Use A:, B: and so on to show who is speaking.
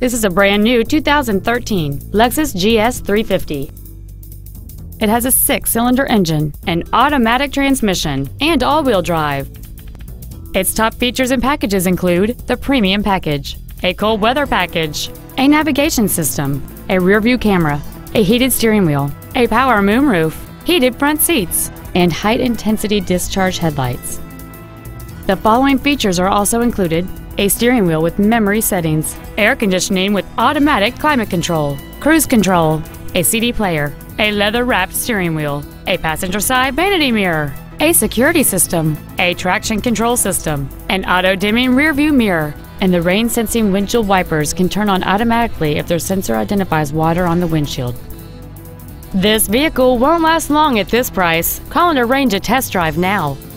A: This is a brand new 2013 Lexus GS 350. It has a 6-cylinder engine, an automatic transmission, and all-wheel drive. Its top features and packages include the Premium Package, a cold weather package, a navigation system, a rear-view camera, a heated steering wheel, a power moonroof, heated front seats, and high-intensity discharge headlights. The following features are also included: a steering wheel with memory settings, air conditioning with automatic climate control, cruise control, a CD player, a leather-wrapped steering wheel, a passenger side vanity mirror, a security system, a traction control system, an auto-dimming rear-view mirror, and the rain-sensing windshield wipers can turn on automatically if their sensor identifies water on the windshield. This vehicle won't last long at this price. Call and arrange a test drive now.